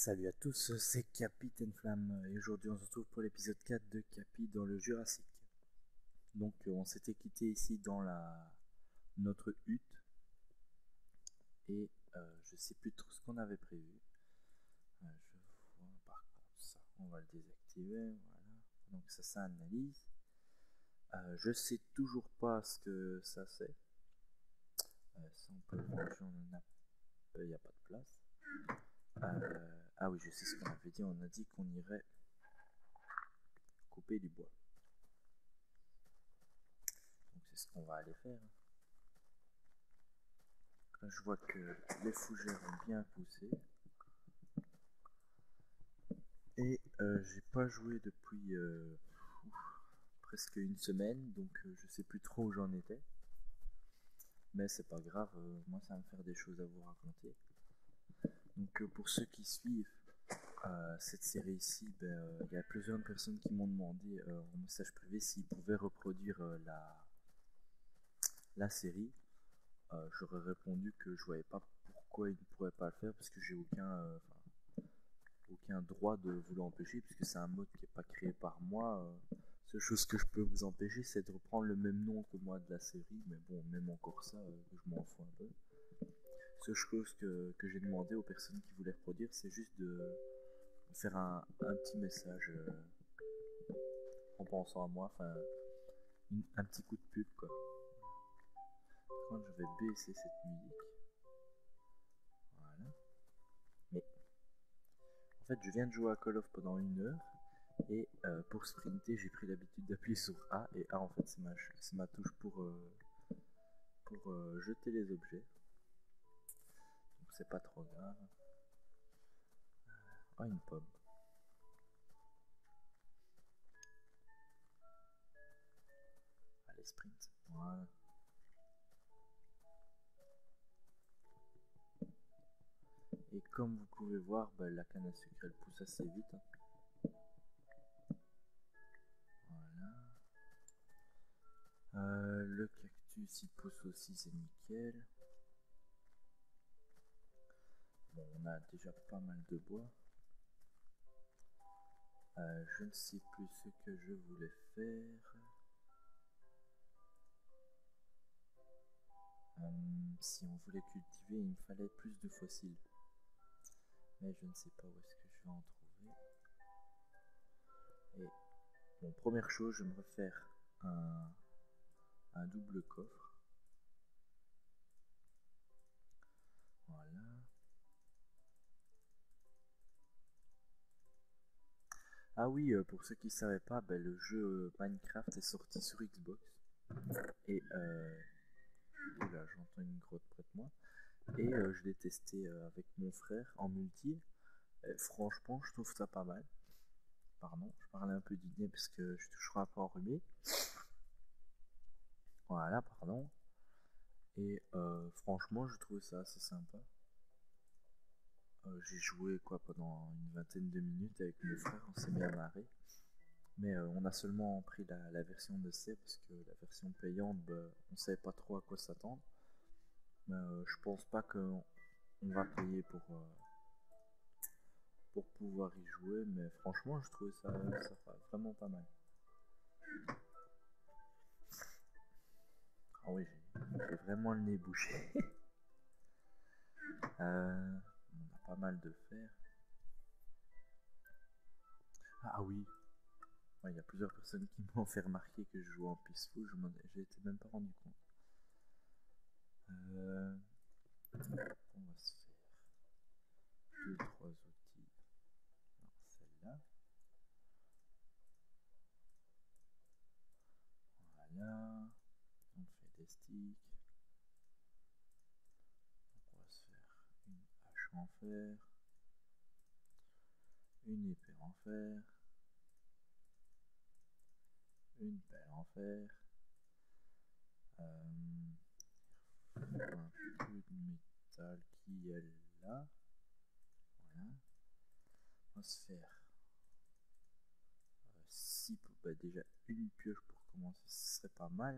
Salut à tous, c'est Capitaine Flamme et aujourd'hui on se retrouve pour l'épisode 4 de Capi dans le Jurassique. Donc on s'était quitté ici dans notre hutte et je sais plus trop ce qu'on avait prévu. Je vois par contre ça, on va le désactiver, voilà. Donc ça s'analyse. Je sais toujours pas ce que ça c'est. Ça on peut le manger, il n'y a pas de place. Ah oui, je sais ce qu'on avait dit, on a dit qu'on irait couper du bois. Donc c'est ce qu'on va aller faire. Là je vois que les fougères ont bien poussé. Et j'ai pas joué depuis presque une semaine, donc je sais plus trop où j'en étais. Mais c'est pas grave, moi ça va me faire des choses à vous raconter. Donc pour ceux qui suivent cette série ici, il y a plusieurs personnes qui m'ont demandé en message privé s'ils pouvaient reproduire la série. J'aurais répondu que je voyais pas pourquoi ils ne pourraient pas le faire parce que j'ai aucun droit de vous l'empêcher puisque c'est un mode qui n'est pas créé par moi. Seule chose que je peux vous empêcher, c'est de reprendre le même nom que moi de la série, mais bon, même encore ça, je m'en fous un peu. Seule chose que j'ai demandé aux personnes qui voulaient reproduire, c'est juste de faire un petit message en pensant à moi, enfin, un petit coup de pub quoi. Par contre, je vais baisser cette musique. Voilà. Mais en fait, je viens de jouer à Call of pendant 1 heure. Et pour sprinter, j'ai pris l'habitude d'appuyer sur A. Et A, en fait, c'est ma touche pour jeter les objets. Donc c'est pas trop grave. Ah, une pomme. Allez, sprint. Voilà. Et comme vous pouvez voir, la canne à sucre, elle pousse assez vite. Voilà. Le cactus, il pousse aussi, c'est nickel. Bon, on a déjà pas mal de bois. Je ne sais plus ce que je voulais faire. Si on voulait cultiver, il me fallait plus de fossiles. Mais je ne sais pas où est-ce que je vais en trouver. Et bon, première chose, je me refaire un double coffre. Voilà. Ah oui, pour ceux qui ne savaient pas, le jeu Minecraft est sorti sur Xbox. Et oula, j'entends une grotte près de moi. Et je l'ai testé avec mon frère en multi. Et franchement, je trouve ça pas mal. Pardon, je parlais un peu du nez parce que je suis toujours un peu enrhumé. Voilà, pardon. Et franchement, je trouve ça assez sympa. J'ai joué quoi pendant une vingtaine de minutes avec mon frère, on s'est bien marré. Mais on a seulement pris la version d'essai parce que la version payante, on savait pas trop à quoi s'attendre. Mais je pense pas qu'on va payer pour pouvoir y jouer. Mais franchement, je trouve ça vraiment pas mal. Ah oui, j'ai vraiment le nez bouché. On a pas mal de fer. Ah oui, il y a plusieurs personnes qui m'ont fait remarquer que je jouais en peaceful, j'ai été même pas rendu compte. On va se faire 2-3 outils dans celle-là. Voilà, on fait des sticks. Donc on va se faire une hache en fer, une épée en fer, une pelle en fer. Un peu de métal qui est là. Voilà. On va se faire 6 déjà une pioche pour commencer, ce serait pas mal.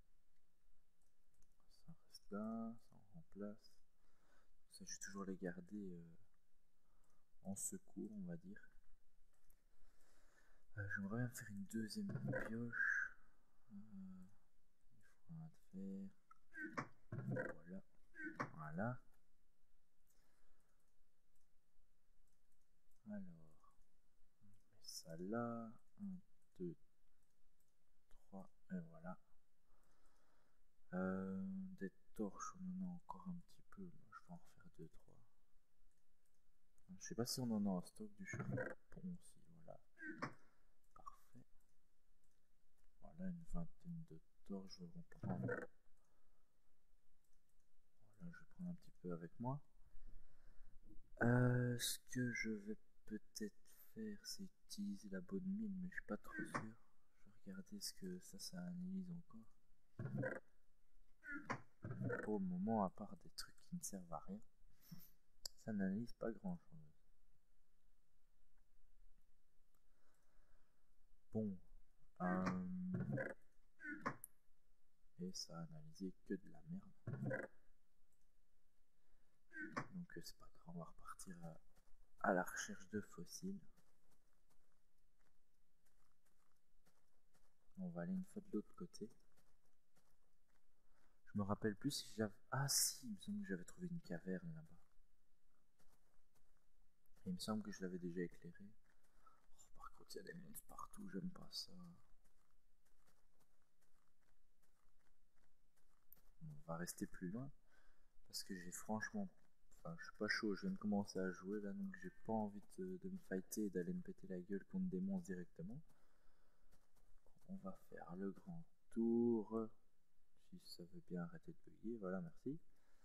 Ça reste là, ça en remplace. Ça, je vais toujours les garder en secours, on va dire. J'aimerais bien faire une deuxième pioche. Il faut un de fer. Voilà. Voilà. Alors, on met ça là. 1, 2, 3, et voilà. Des torches, on en a encore un petit peu. Moi, je vais en refaire 2, 3. Je sais pas si on en a en stock du charbon aussi. Voilà. Parfait. Voilà, une vingtaine de torches. Je vais en prendre. Voilà, je vais prendre un petit peu avec moi. Ce que je vais peut-être faire, c'est utiliser la bonne mine, mais je suis pas trop sûr. Je vais regarder ce que ça analyse encore. Pour le moment, à part des trucs qui ne servent à rien, ça n'analyse pas grand chose. Bon, et ça a analysé que de la merde. Donc c'est pas grave, on va repartir à la recherche de fossiles. On va aller une fois de l'autre côté. Je me rappelle plus si j'avais... Ah si, il me semble que j'avais trouvé une caverne là-bas. Il me semble que je l'avais déjà éclairé. Oh, par contre, il y a des monstres partout, j'aime pas ça. On va rester plus loin. Parce que j'ai franchement... Enfin, je suis pas chaud, je viens de commencer à jouer là, donc j'ai pas envie de me fighter et d'aller me péter la gueule contre des monstres directement. On va faire le grand tour. Si ça veut bien arrêter de bugger, voilà, merci.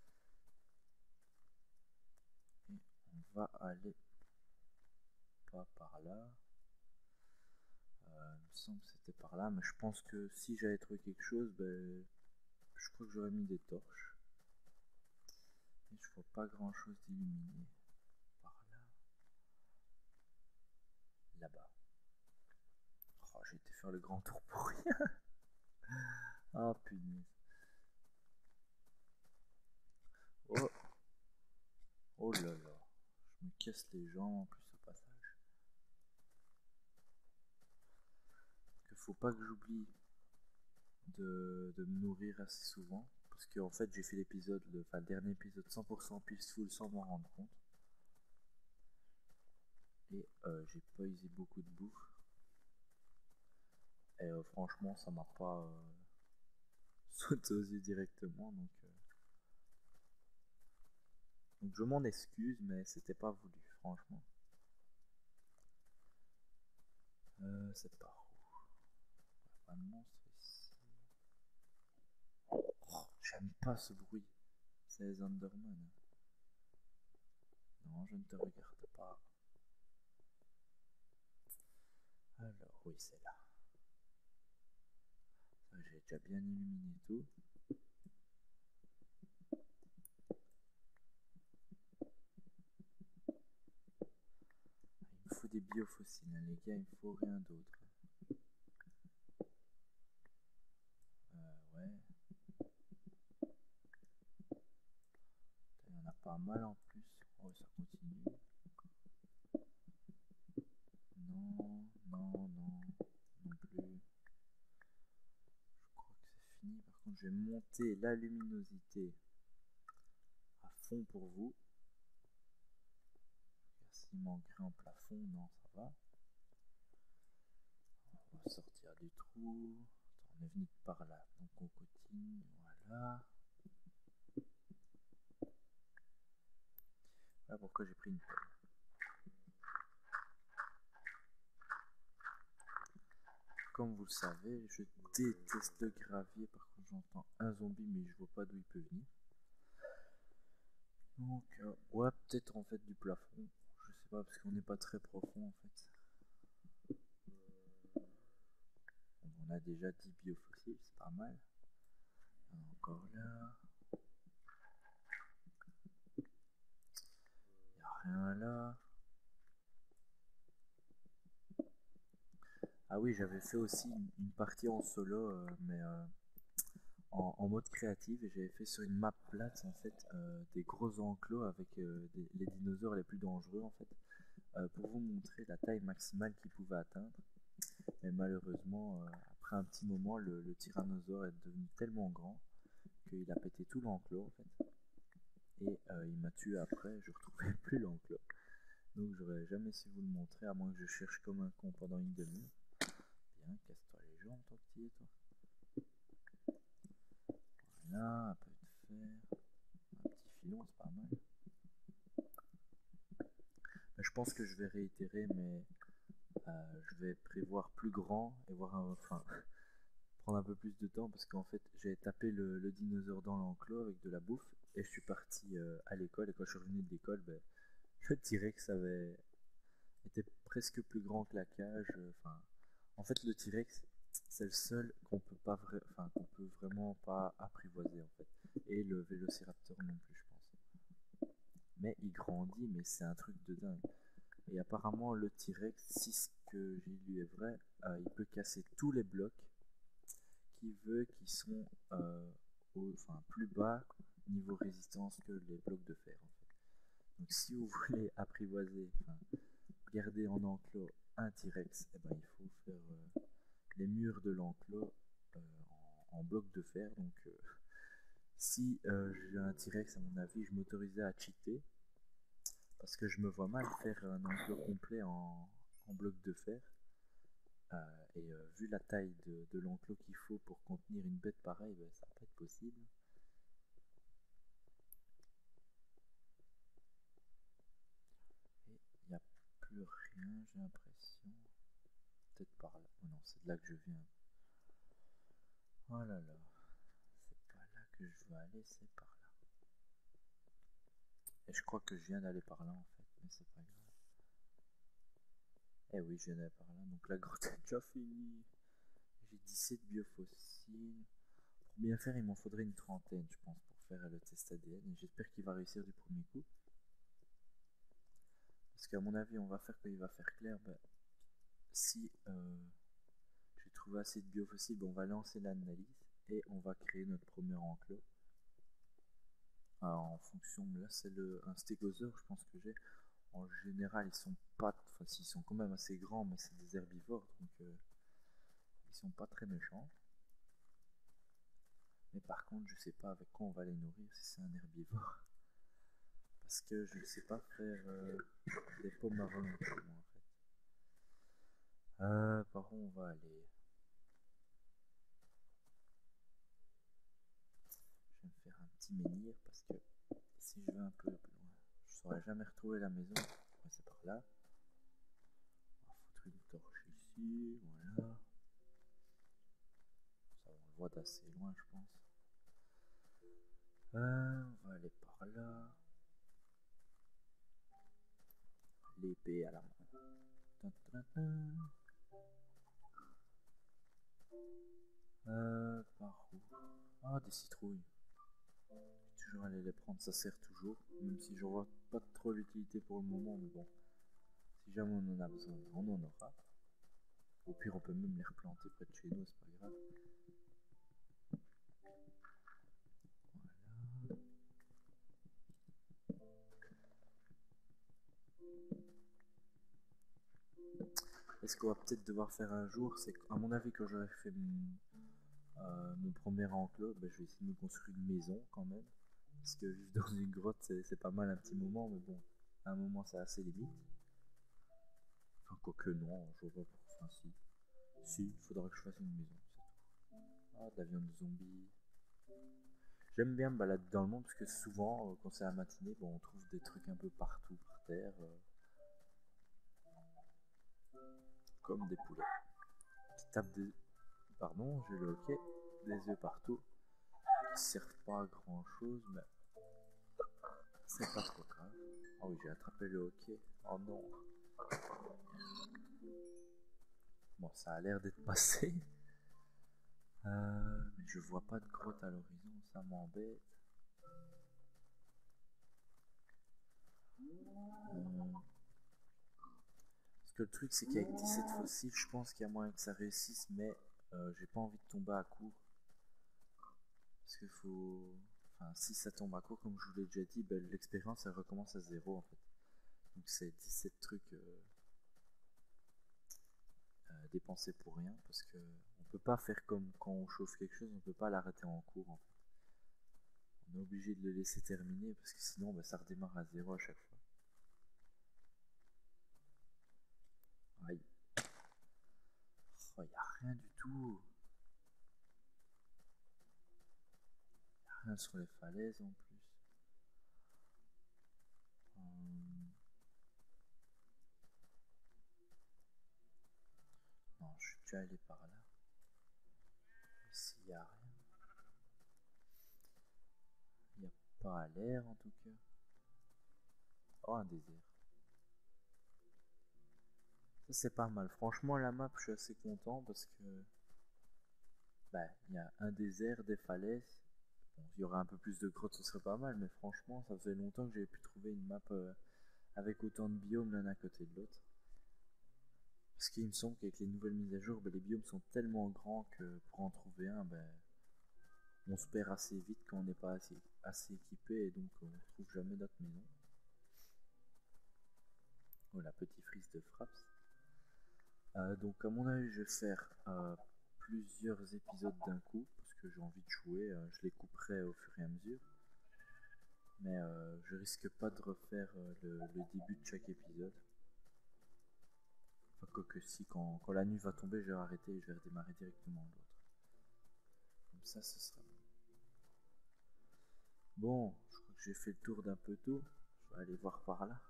Et on va aller pas par là. Il me semble que c'était par là, mais je pense que si j'avais trouvé quelque chose, ben, je crois que j'aurais mis des torches. Et je vois pas grand chose d'illuminé. Par là. Là-bas. Oh, j'ai été faire le grand tour pour rien. Ah, punaise. Oh. Oh là là. Je me casse les jambes en plus au passage. Parce qu'il faut pas que j'oublie de me nourrir assez souvent. Parce qu'en fait, j'ai fait l'épisode, le dernier épisode 100% peaceful sans m'en rendre compte. Et j'ai pas usé beaucoup de bouffe. Et franchement, ça m'a pas sauté aux yeux directement. Donc je m'en excuse, mais c'était pas voulu, franchement. C'est par où? Pas de monstre ici. Oh, j'aime pas ce bruit. C'est les Endermen. Non, je ne te regarde pas. Alors, oui, c'est là. J'ai déjà bien illuminé tout. Il me faut des biofossiles, hein, les gars, il me faut rien d'autre. Ouais. Il y en a pas mal en plus. Oh, ça continue. Non, non, non, non plus. Je crois que c'est fini. Par contre, je vais monter la luminosité à fond pour vous. S'il manquerait en plafond, non, ça va. On va sortir du trou. On est venu par là, donc on continue. Voilà. Voilà pourquoi j'ai pris une pelle. Comme vous le savez, je déteste le gravier. Par contre, j'entends un zombie, mais je vois pas d'où il peut venir. Donc, ouais, peut-être en fait du plafond. Je sais pas, parce qu'on n'est pas très profond en fait. On a déjà 10 biofossiles, c'est pas mal. Encore là. Y a rien là. Ah oui, j'avais fait aussi une partie en solo, mais en mode créatif, et j'avais fait sur une map plate en fait des gros enclos avec les dinosaures les plus dangereux en fait. pour vous montrer la taille maximale qu'il pouvait atteindre. Mais malheureusement, après un petit moment, le tyrannosaure est devenu tellement grand qu'il a pété tout l'enclos en fait. Et il m'a tué après, je retrouvais plus l'enclos. Donc j'aurais jamais su vous le montrer à moins que je cherche comme un con pendant une demi-heure. Bien, casse-toi les jambes, toi petit, toi. Voilà, un peu de fer, un petit filon, c'est pas mal. Je pense que je vais réitérer, mais je vais prévoir plus grand et voir enfin, prendre un peu plus de temps parce qu'en fait j'ai tapé le dinosaure dans l'enclos avec de la bouffe et je suis parti à l'école et quand je suis revenu de l'école, ben, je dirais que ça avait été presque plus grand que la cage. Enfin, en fait le T-Rex c'est le seul qu'on peut pas enfin qu'on peut vraiment pas apprivoiser en fait et le Vélociraptor non plus je pense. Mais il grandit mais c'est un truc de dingue. Et apparemment, le T-Rex, si ce que j'ai lu est vrai, il peut casser tous les blocs qui sont enfin, plus bas niveau résistance que les blocs de fer. En fait. Donc, si vous voulez apprivoiser, enfin, garder en enclos un T-Rex, eh ben, il faut faire les murs de l'enclos en blocs de fer. Donc, si j'ai un T-Rex, à mon avis, je m'autorisais à cheater parce que je me vois mal faire un enclos complet en bloc de fer. Vu la taille de l'enclos qu'il faut pour contenir une bête pareille, ben, ça va pas être possible. Et il n'y a plus rien, j'ai l'impression. Peut-être par là. Oh non, c'est de là que je viens. Oh là là. C'est pas là que je veux aller, c'est par là. Et je crois que je viens d'aller par là en fait, mais c'est pas grave. Eh oui, je viens d'aller par là. Donc la grotte est déjà finie. J'ai 17 biofossiles. Pour bien faire, il m'en faudrait une trentaine, je pense, pour faire le test ADN. J'espère qu'il va réussir du premier coup. Parce qu'à mon avis, on va faire quand il va faire clair. Ben, si j'ai trouvé assez de biofossiles, ben, on va lancer l'analyse et on va créer notre premier enclos. Alors, en fonction, là c'est un stégosaure, je pense que j'ai. En général, ils sont pas, enfin, ils sont quand même assez grands, mais c'est des herbivores, donc ils sont pas très méchants. Mais par contre, je sais pas avec quoi on va les nourrir si c'est un herbivore. Parce que je ne sais pas faire des pommes à volonté, moi, en fait. Par où on va aller? Je vais me faire un petit menhir parce que si je vais un peu plus loin, je saurais jamais retrouver la maison. Ouais, c'est par là. On va foutre une torche ici, voilà. Ça, on le voit d'assez loin, je pense. On va aller par là. L'épée à la main. Par où? Ah, des citrouilles. Je vais toujours aller les prendre, ça sert toujours. Même si je vois pas trop l'utilité pour le moment, mais bon. Si jamais on en a besoin, on en aura. Au pire, on peut même les replanter près de chez nous, c'est pas grave. Voilà. Et ce qu'on va peut-être devoir faire un jour, c'est qu'à mon avis, quand j'aurai fait mon premier enclos, ben, je vais essayer de me construire une maison quand même. Parce que vivre dans une grotte, c'est pas mal un petit moment, mais bon, à un moment, c'est assez limite. Enfin, quoique non, je vois pas pour. Enfin, si. Si, il faudra que je fasse une maison, c'est tout. Ah, de la viande de zombie. J'aime bien me balader dans le monde parce que souvent, quand c'est la matinée, bon, on trouve des trucs un peu partout par terre, comme des poulets qui tapent des. Pardon, j'ai le hoquet, des œufs partout, qui servent pas à grand chose, mais c'est pas trop grave. Oh oui, j'ai attrapé le hoquet. Oh non. Bon, ça a l'air d'être passé. Mais je vois pas de grotte à l'horizon, ça m'embête. Parce que le truc, c'est qu'avec 17 fossiles, je pense qu'il y a moyen que ça réussisse, mais j'ai pas envie de tomber à court. Parce qu'il faut. Enfin, si ça tombe à court, comme je vous l'ai déjà dit, ben, l'expérience elle recommence à zéro en fait. Donc c'est 17 trucs dépensés pour rien, parce que on peut pas faire comme quand on chauffe quelque chose, on peut pas l'arrêter en cours en fait. On est obligé de le laisser terminer, parce que sinon bah, ça redémarre à zéro à chaque fois. Aïe. Oh, y a rien du tout. Y a rien sur les falaises en plus. Non, je suis déjà allé par là. Ici, y a rien. Y a pas l'air en tout cas. Oh, un désert. Ça, c'est pas mal. Franchement, la map, je suis assez content parce que bah, il y a un désert, des falaises. Bon, il y aurait un peu plus de grottes, ce serait pas mal, mais franchement, ça faisait longtemps que j'avais pu trouver une map avec autant de biomes l'un à côté de l'autre. Parce qu'il me semble qu'avec les nouvelles mises à jour, bah, les biomes sont tellement grands que pour en trouver un, bah, on se perd assez vite quand on n'est pas assez équipé et donc on ne retrouve jamais notre maison. Voilà, petit freeze de frappe. Donc à mon avis, je vais faire plusieurs épisodes d'un coup parce que j'ai envie de jouer. Je les couperai au fur et à mesure. Mais je risque pas de refaire le début de chaque épisode. Enfin, quoique si, quand la nuit va tomber, je vais arrêter et je vais redémarrer directement l'autre. Comme ça, ce sera bon. Bon, je crois que j'ai fait le tour d'un peu tout. Je vais aller voir par là.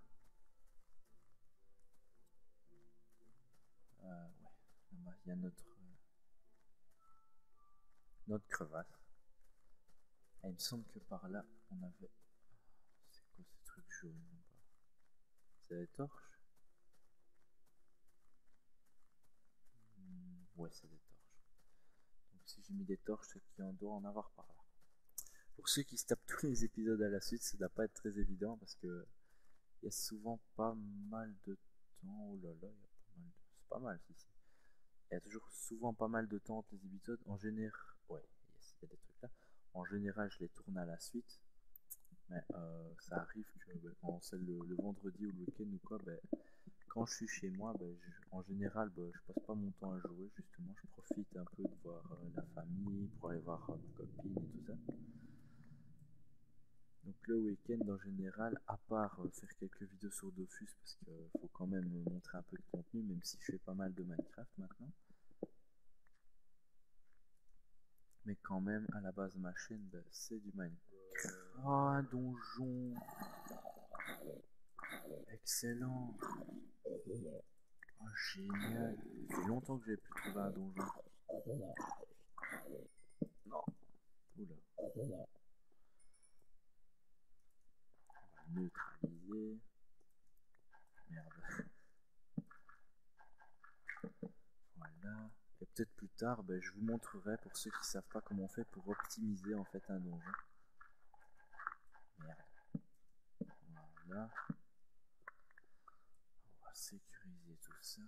Ouais, là-bas, il y a notre crevasse. Et il me semble que par là, on avait... C'est quoi ces trucs jaunes là-bas? C'est des torches? Ouais, c'est des torches. Donc si j'ai mis des torches, c'est qu'il en doit en avoir par là. Pour ceux qui se tapent tous les épisodes à la suite, ça doit pas être très évident parce que il y a souvent pas mal de temps. Oh là là, il y a pas mal de... C'est pas mal, si. Il y a toujours souvent pas mal de temps entre les épisodes. En général, ouais, yes, il y a des trucs là. En général, je les tourne à la suite. Mais ça arrive que quand c'est le vendredi ou le week-end ou quoi, quand je suis chez moi, en général, je passe pas mon temps à jouer. Justement, je profite un peu de voir la famille, pour aller voir ma copine et tout ça. Donc le week-end en général, à part faire quelques vidéos sur Dofus, parce qu'il faut quand même montrer un peu de contenu, même si je fais pas mal de Minecraft maintenant. Mais quand même, à la base, ma chaîne, c'est du Minecraft. Oh, un donjon. Excellent. Oh, génial. Ça fait longtemps que j'ai pu trouver un donjon. Non. Oula. On va neutraliser. Merde. Voilà. Et peut-être plus tard, je vous montrerai pour ceux qui savent pas comment on fait pour optimiser en fait un donjon. Merde. Voilà. On va sécuriser tout ça.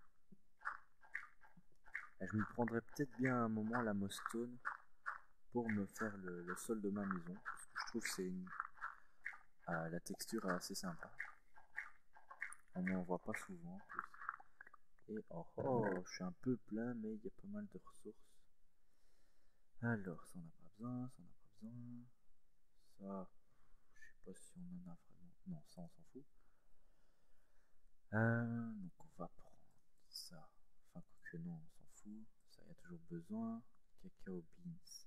Et je me prendrai peut-être bien un moment la mostone pour me faire le sol de ma maison. Parce que je trouve que c'est la texture est assez sympa. On n'en voit pas souvent en plus. Et je suis un peu plein, mais il y a pas mal de ressources. Alors, ça on n'a pas besoin, ça on n'a pas besoin. Ça, je sais pas si on en a vraiment. Non, ça on s'en fout. Donc on va prendre ça. Enfin, quoique non, on s'en fout. Ça, il y a toujours besoin. Cacao beans.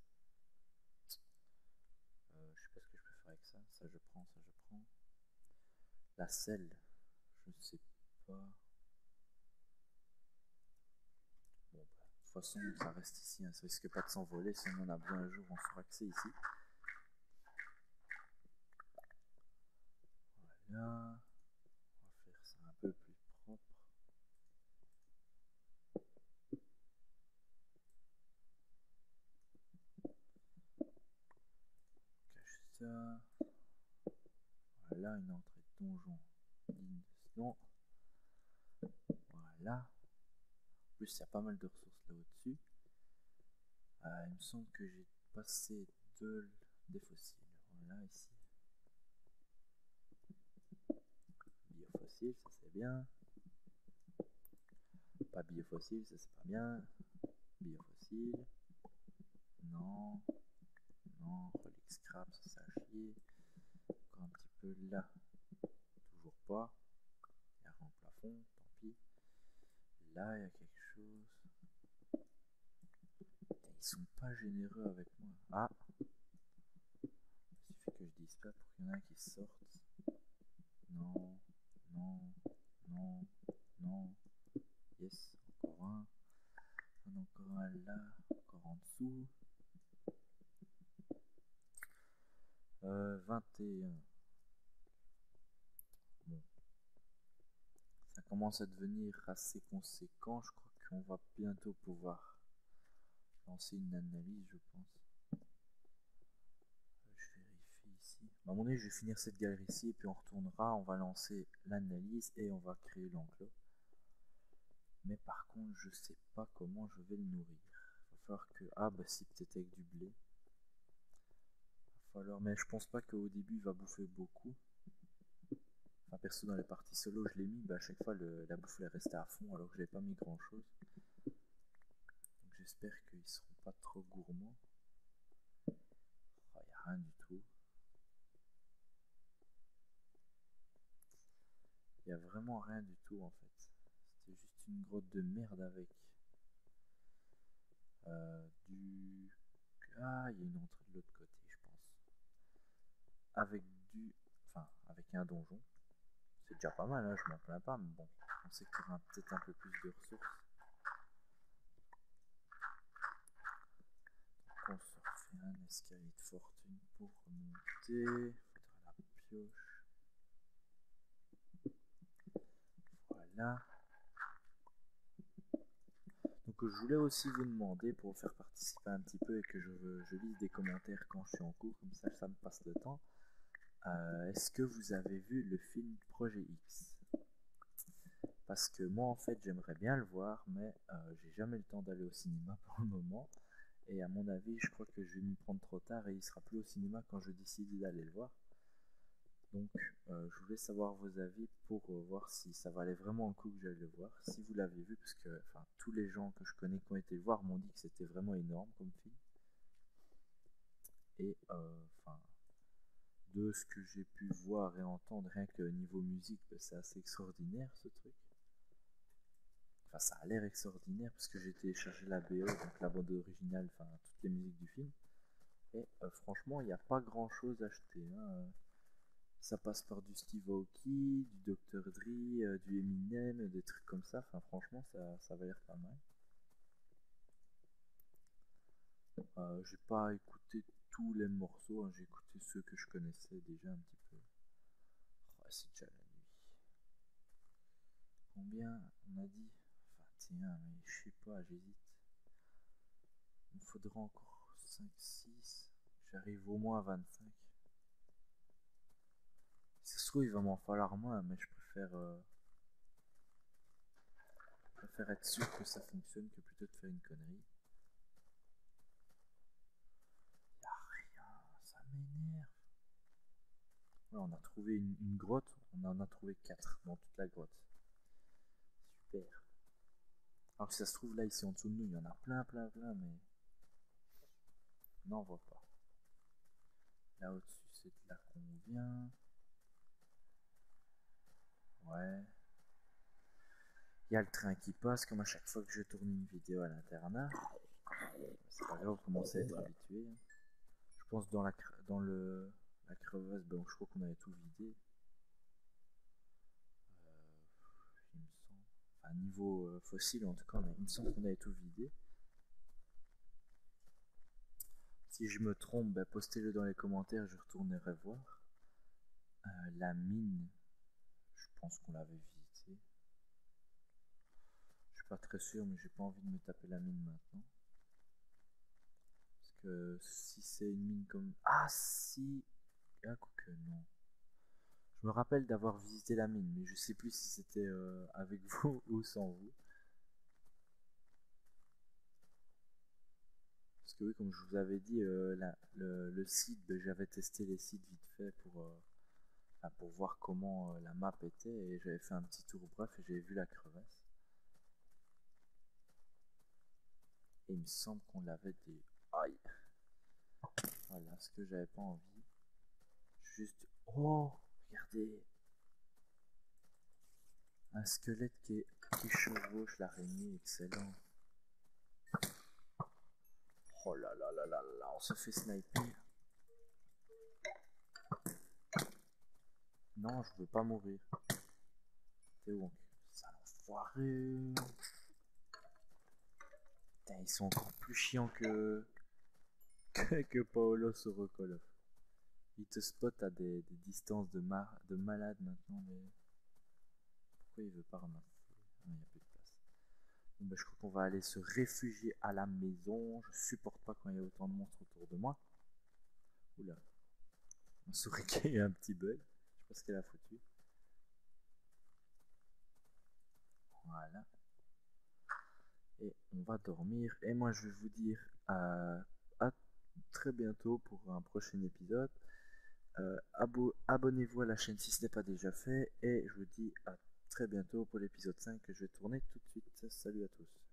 Je sais pas ce que je peux faire avec ça. Ça je prends, ça je prends. La selle, je sais pas. Bon, de toute façon, ça reste ici. Hein. Ça risque pas de s'envoler. Si on en a besoin un jour, on saura que c'est ici. Voilà. On va faire ça un peu plus propre. Cache ça. Voilà, une entrée de donjon digne de ce nom. Voilà. En plus, il y a pas mal de ressources là au-dessus. Il me semble que j'ai passé des fossiles. Voilà, ici. Biofossiles. fossile, ça c'est bien. Pas biofossile, ça c'est pas bien. Biofossile. Non. Non. Relic scrap, ça c'est à chier. Encore un petit peu là. Toujours pas. Il y a rien au plafond, tant pis. Là, il y a quelque chose. Putain, ils sont pas généreux avec moi. Ah! Il suffit que je dise pas pour qu'il y en a qui sortent. Non. Non. Non. Non. Yes. Encore un. Encore un là. Encore en dessous. 21. Bon. Ça commence à devenir assez conséquent. Je crois qu'on va bientôt pouvoir lancer une analyse, je pense. Je vérifie ici. À mon avis, je vais finir cette galerie-ci et puis on retournera. On va lancer l'analyse et on va créer l'enclos. Mais par contre, je sais pas comment je vais le nourrir. Il va falloir que... Ah bah si, peut-être avec du blé. Il va falloir... Mais je pense pas qu'au début, il va bouffer beaucoup. Enfin, perso, dans les parties solo, je l'ai mis, bah, à chaque fois la bouffe est restée à fond alors que je n'avais pas mis grand chose. Donc j'espère qu'ils seront pas trop gourmands. Oh, y a rien du tout. Il y a vraiment rien du tout en fait. C'était juste une grotte de merde avec du... Ah, il y a une entrée de l'autre côté, je pense. Avec du... Enfin, avec un donjon. C'est déjà pas mal, hein, je m'en plains pas, mais bon, on sait qu'il y aura peut-être un peu plus de ressources. On se refait un escalier de fortune pour monter. Faudra la pioche. Voilà. Donc je voulais aussi vous demander, pour vous faire participer un petit peu et que je lise des commentaires quand je suis en cours, comme ça me passe le temps. Est-ce que vous avez vu le film Projet X? Parce que moi en fait j'aimerais bien le voir, mais j'ai jamais le temps d'aller au cinéma pour le moment. Et à mon avis, je crois que je vais m'y prendre trop tard et il sera plus au cinéma quand je décide d'aller le voir. Donc, je voulais savoir vos avis pour voir si ça valait vraiment le coup que j'aille le voir. Si vous l'avez vu, parce que tous les gens que je connais qui ont été le voir m'ont dit que c'était vraiment énorme comme film. Et de ce que j'ai pu voir et entendre, rien que niveau musique, bah, c'est assez extraordinaire ce truc. Enfin, ça a l'air extraordinaire parce que j'ai téléchargé la BO, donc la bande originale, enfin toutes les musiques du film. Et franchement, il n'y a pas grand chose à acheter. Hein. Ça passe par du Steve Aoki, du Dr. Dre, du Eminem, des trucs comme ça. Enfin, franchement, ça va l'air pas mal. J'ai pas écouté tous les morceaux, hein. J'ai écouté ceux que je connaissais déjà un petit peu. Oh, c'est déjà la nuit. Combien on a dit? 21, mais je sais pas, j'hésite. Il me faudra encore 5, 6. J'arrive au moins à 25. Si ça se trouve, il va m'en falloir moins, mais je préfère être sûr que ça fonctionne que plutôt de faire une connerie. Y'a rien, ça m'énerve. Ouais, on a trouvé une grotte, on en a trouvé 4 dans toute la grotte. Super. Alors que ça se trouve là, ici en dessous de nous, il y en a plein, plein, plein, mais non, on voit pas. Là au-dessus, c'est de là qu'on vient. Ouais. Il y a le train qui passe, comme à chaque fois que je tourne une vidéo à l'internat. C'est pas grave, on commence à être habitué. Je pense dans la crevasse, ben, je crois qu'on avait tout vidé. Il me semble. Enfin, niveau fossile, en tout cas, il me semble qu'on avait tout vidé. Si je me trompe, ben, postez-le dans les commentaires, je retournerai voir. La mine, je pense qu'on l'avait visité. Je suis pas très sûr, mais j'ai pas envie de me taper la mine maintenant. Parce que si c'est une mine comme... Ah si. Ah, quoique non. Je me rappelle d'avoir visité la mine, mais je sais plus si c'était avec vous ou sans vous. Parce que oui, comme je vous avais dit, le site, ben, j'avais testé les sites vite fait pour voir comment la map était, et j'avais fait un petit tour bref et j'avais vu la crevasse. Et il me semble qu'on l'avait dit. Aïe. Voilà, ce que j'avais pas envie. Juste. Oh, regardez. Un squelette qui chevauche l'araignée, excellent. Oh là là là là là, on se fait sniper. Non, je veux pas mourir. T'es où? Ça l'enfoiré. Putain, ils sont encore plus chiants que Paolo sur Call of. Il te spot à des distances de malade maintenant, mais pourquoi il veut pas ramasser? Il n'y a plus de place. Bon, ben, je crois qu'on va aller se réfugier à la maison. Je supporte pas quand il y a autant de monstres autour de moi. Oula, ma souris qui a eu un petit bug. Je sais pas ce qu'elle a foutu. Voilà. Et on va dormir. Et moi, je vais vous dire à très bientôt pour un prochain épisode. Abonnez-vous à la chaîne si ce n'est pas déjà fait. Et je vous dis à très bientôt pour l'épisode 5 que je vais tourner tout de suite. Salut à tous.